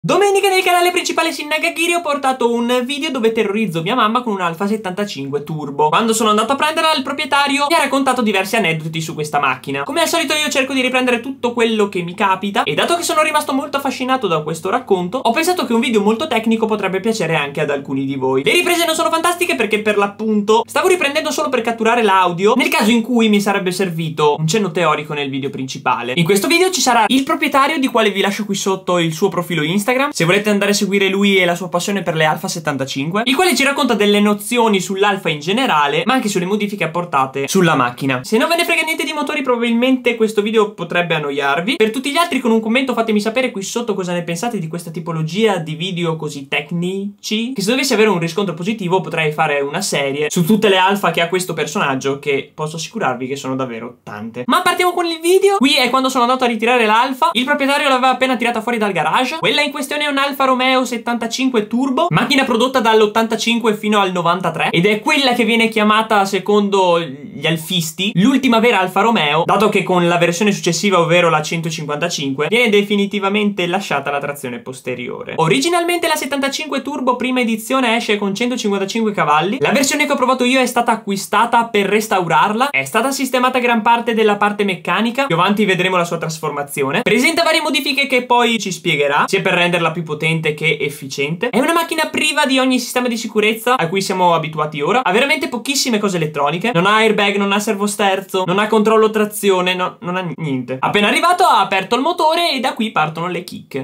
Domenica nel canale principale Shinnagagiri ho portato un video dove terrorizzo mia mamma con un Alfa 75 Turbo. Quando sono andato a prenderla, il proprietario mi ha raccontato diversi aneddoti su questa macchina. Come al solito io cerco di riprendere tutto quello che mi capita e dato che sono rimasto molto affascinato da questo racconto, ho pensato che un video molto tecnico potrebbe piacere anche ad alcuni di voi. Le riprese non sono fantastiche perché per l'appunto stavo riprendendo solo per catturare l'audio nel caso in cui mi sarebbe servito un cenno teorico nel video principale. In questo video ci sarà il proprietario, di quale vi lascio qui sotto il suo profilo Instagram se volete andare a seguire lui e la sua passione per le Alfa 75, il quale ci racconta delle nozioni sull'Alfa in generale ma anche sulle modifiche apportate sulla macchina. Se non ve ne frega niente di motori probabilmente questo video potrebbe annoiarvi. Per tutti gli altri con un commento fatemi sapere qui sotto cosa ne pensate di questa tipologia di video così tecnici, che se dovessi avere un riscontro positivo potrei fare una serie su tutte le Alfa che ha questo personaggio, che posso assicurarvi che sono davvero tante. Ma partiamo con il video. Qui è quando sono andato a ritirare l'Alfa, il proprietario l'aveva appena tirata fuori dal garage. Quella in questione è un Alfa Romeo 75 Turbo, macchina prodotta dall'85 fino al 93 ed è quella che viene chiamata, secondo gli alfisti, l'ultima vera Alfa Romeo, dato che con la versione successiva, ovvero la 155, viene definitivamente lasciata la trazione posteriore. Originalmente la 75 Turbo prima edizione esce con 155 cavalli. La versione che ho provato io è stata acquistata per restaurarla, è stata sistemata gran parte della parte meccanica, più avanti vedremo la sua trasformazione. Presenta varie modifiche che poi ci spiegherà, sia per renderla più potente che efficiente. È una macchina priva di ogni sistema di sicurezza a cui siamo abituati ora, ha veramente pochissime cose elettroniche, non ha airbag, non ha servosterzo, non ha controllo trazione, non ha niente. Appena arrivato ha aperto il motore e da qui partono le chicche.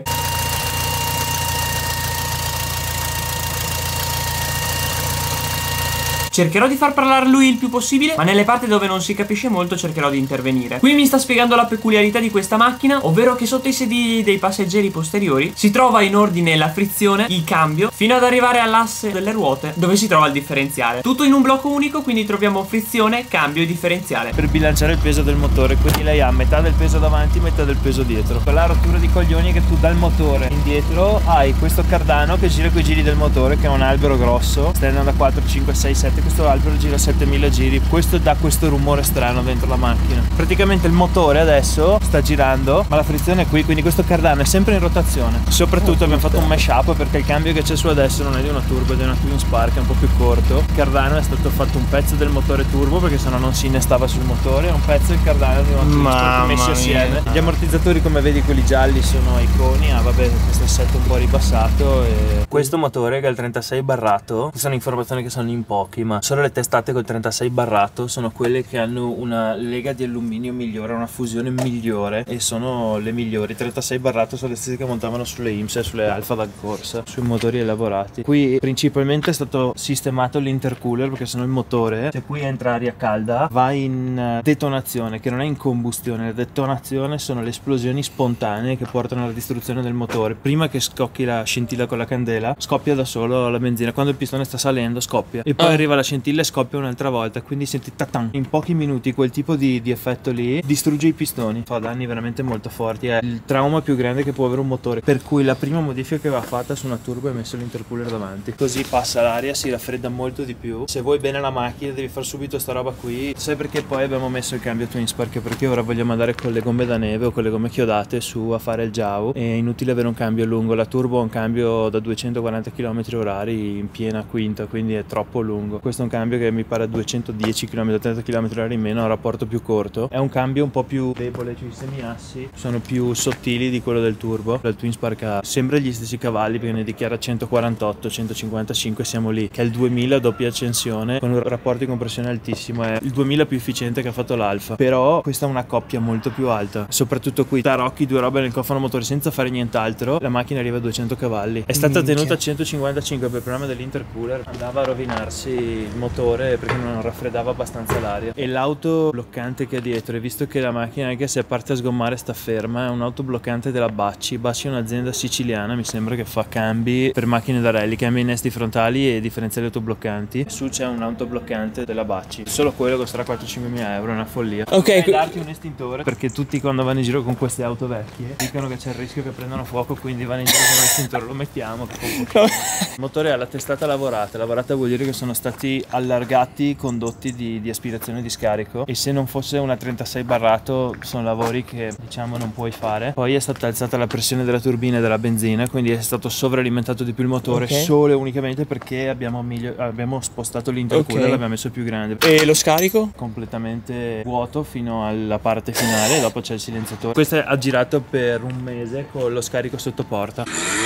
Cercherò di far parlare lui il più possibile, ma nelle parti dove non si capisce molto cercherò di intervenire. Qui mi sta spiegando la peculiarità di questa macchina, ovvero che sotto i sedili dei passeggeri posteriori si trova in ordine la frizione, il cambio, fino ad arrivare all'asse delle ruote dove si trova il differenziale. Tutto in un blocco unico, quindi troviamo frizione, cambio e differenziale. Per bilanciare il peso del motore, quindi lei ha metà del peso davanti, metà del peso dietro. Per la rottura di coglioni è che tu dal motore indietro hai questo cardano che gira coi giri del motore, che è un albero grosso, stai andando a 4, 5, 6, 7. Questo albero gira 7000 giri, questo dà questo rumore strano dentro la macchina. Praticamente il motore adesso sta girando ma la frizione è qui, quindi questo cardano è sempre in rotazione. Soprattutto abbiamo fatto un mashup perché il cambio che c'è su adesso non è di una turbo, è di una Twin Spark, è un po' più corto. Il cardano è stato fatto un pezzo del motore turbo perché sennò non si innestava sul motore, e un pezzo del cardano di una Twin Spark messi assieme. Gli ammortizzatori, come vedi, quelli gialli sono i coni, vabbè, questo assetto un po' ribassato. E questo motore che è il 36 barrato, sono informazioni che sono in pochi, ma solo le testate col 36 barrato sono quelle che hanno una lega di alluminio migliore, una fusione migliore, e sono le migliori. 36 barrato sono le stesse che montavano sulle IMSS e sulle Alfa da corsa, sui motori elaborati. Qui principalmente è stato sistemato l'intercooler, perché sennò il motore, se qui entra aria calda, va in detonazione, che non è in combustione. La detonazione sono le esplosioni spontanee che portano alla distruzione del motore. Prima che scocchi la scintilla con la candela, scoppia da solo la benzina. Quando il pistone sta salendo scoppia, e poi arriva la scintilla e scoppia un'altra volta, quindi senti tatan. In pochi minuti quel tipo di effetto lì distrugge i pistoni, fa danni veramente molto forti. È il trauma più grande che può avere un motore, per cui la prima modifica che va fatta su una turbo è messo l'intercooler davanti, così passa l'aria, si raffredda molto di più. Se vuoi bene la macchina devi fare subito sta roba qui. Sai perché poi abbiamo messo il cambio Twin Spark? Perché ora vogliamo andare con le gomme da neve o con le gomme chiodate su a fare il JAW, è inutile avere un cambio lungo. La turbo ha un cambio da 240 km/h in piena quinta, quindi è troppo lungo. Questo è un cambio che mi pare a 210 km, 30 km/h in meno, ha un rapporto più corto. È un cambio un po' più debole, cioè i semiassi sono più sottili di quello del turbo. Il Twin Spark ha sempre gli stessi cavalli perché ne dichiara 148, 155, siamo lì, che è il 2000 doppia accensione con un rapporto di compressione altissimo. È il 2000 più efficiente che ha fatto l'Alfa, però questa è una coppia molto più alta. Soprattutto qui tarocchi due robe nel cofano motore senza fare nient'altro, la macchina arriva a 200 cavalli. È stata tenuta a 155 per il problema dell'intercooler, andava a rovinarsi il motore perché non raffreddava abbastanza l'aria. E l'auto bloccante che è dietro, e visto che la macchina, anche se parte a sgommare, sta ferma, è un'auto bloccante della Bacci. Bacci è un'azienda siciliana, mi sembra, che fa cambi per macchine da rally, cambia innesti frontali e differenziali autobloccanti. Su c'è un autobloccante della Bacci, solo quello costerà 4-5 mila euro, è una follia. Ok, darti un estintore, perché tutti quando vanno in giro con queste auto vecchie dicono che c'è il rischio che prendano fuoco, quindi vanno in giro con l'estintore, lo mettiamo. Il motore ha la testata lavorata vuol dire che sono stati stati allargati condotti di aspirazione e di scarico, e se non fosse una 36 barrato sono lavori che diciamo non puoi fare. Poi è stata alzata la pressione della turbina e della benzina, quindi è stato sovralimentato di più il motore, solo e unicamente perché abbiamo spostato l'intercooler e l'abbiamo messo più grande. E lo scarico? Completamente vuoto fino alla parte finale, dopo c'è il silenziatore. Questo ha girato per un mese con lo scarico sotto porta.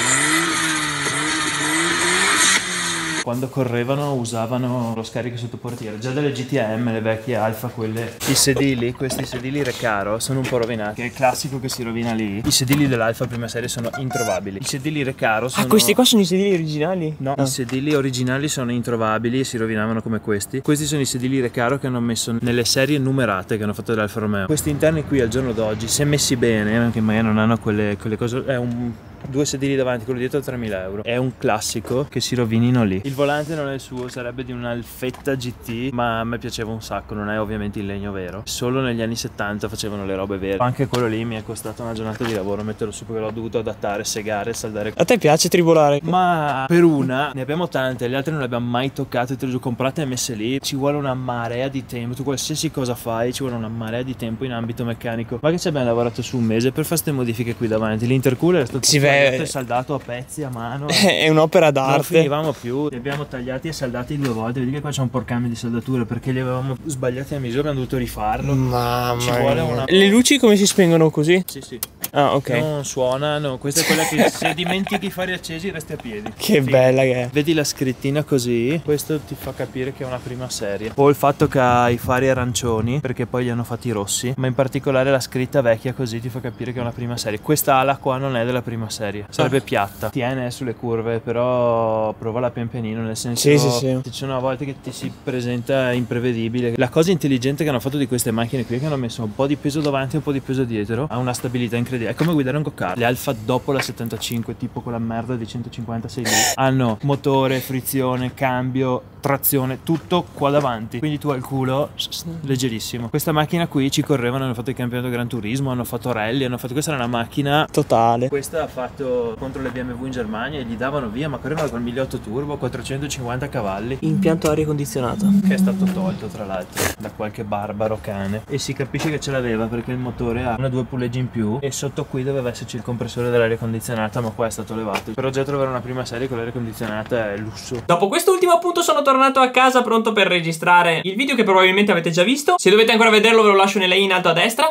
Quando correvano usavano lo scarico sotto portiere, già dalle GTM, le vecchie Alfa, quelle. I sedili, questi sedili Recaro sono un po' rovinati, è il classico che si rovina lì. I sedili dell'Alfa prima serie sono introvabili. I sedili Recaro sono... Ah, questi qua sono i sedili originali? No, i sedili originali sono introvabili e si rovinavano come questi. Questi sono i sedili Recaro che hanno messo nelle serie numerate che hanno fatto dell'Alfa Romeo. Questi interni qui al giorno d'oggi, se messi bene, anche magari non hanno quelle cose, è due sedili davanti, quello dietro 3.000 euro. È un classico che si rovinino lì. Il volante non è il suo, sarebbe di un'Alfetta GT, ma a me piaceva un sacco, non è ovviamente il legno vero. Solo negli anni 70 facevano le robe vere. Anche quello lì mi è costato una giornata di lavoro metterlo su, perché l'ho dovuto adattare, segare, saldare. A te piace tribolare? Ma per una ne abbiamo tante, le altre non le abbiamo mai toccate, te le ho comprate e messe lì. Ci vuole una marea di tempo, tu qualsiasi cosa fai ci vuole una marea di tempo in ambito meccanico. Ma che ci abbiamo lavorato su un mese per fare queste modifiche qui davanti. L'intercooler è stato saldato a pezzi a mano. È un'opera d'arte. Non finivamo più, li abbiamo tagliati e saldati 2 volte. Vedi che qua c'è un porcame di saldatura perché li avevamo sbagliati a misura, abbiamo dovuto rifarlo. Mamma Ci vuole una... Le luci come si spengono così? Sì. Ah, ok. Non suonano, questa è quella che se dimentichi i fari accesi resti a piedi. Che bella che è. Vedi la scrittina così? Questo ti fa capire che è una prima serie. O il fatto che ha i fari arancioni, perché poi li hanno fatti rossi, ma in particolare la scritta vecchia così ti fa capire che è una prima serie. Questa ala qua non è della prima serie, sarebbe piatta. Tiene sulle curve, però provala pian pianino, nel senso sì. ci sono a volte che ti si presenta imprevedibile. La cosa intelligente che hanno fatto di queste macchine qui è che hanno messo un po' di peso davanti e un po' di peso dietro, ha una stabilità incredibile. È come guidare un go-kart. Le Alfa dopo la 75, tipo quella merda di 156 lì, hanno motore, frizione, cambio, trazione, tutto qua davanti, quindi tu al culo leggerissimo. Questa macchina qui ci correvano, hanno fatto il campionato Gran Turismo, hanno fatto rally, questa era una macchina totale. Questa ha fatto contro le BMW in Germania e gli davano via, ma correvano col 1.8 turbo, 450 cavalli. Impianto aria condizionata che è stato tolto tra l'altro da qualche barbaro cane, e si capisce che ce l'aveva perché il motore ha 1-2 puleggi in più e sotto qui doveva esserci il compressore dell'aria condizionata, ma qua è stato levato. Però già trovare una prima serie con l'aria condizionata è lusso. Dopo quest'ultimo appunto sono tornato a casa pronto per registrare il video che probabilmente avete già visto. Se dovete ancora vederlo ve lo lascio nella in alto a destra.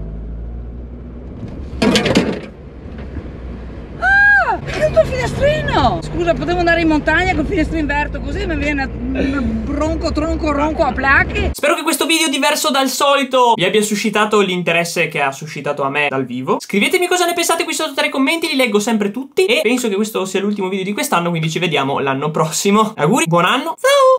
Il finestrino! Scusa, potevo andare in montagna col finestrino inverto, così mi viene ronco a placche. Spero che questo video diverso dal solito vi abbia suscitato l'interesse che ha suscitato a me dal vivo. Scrivetemi cosa ne pensate qui sotto tra i commenti, li leggo sempre tutti. E penso che questo sia l'ultimo video di quest'anno, quindi ci vediamo l'anno prossimo. Auguri, buon anno, ciao!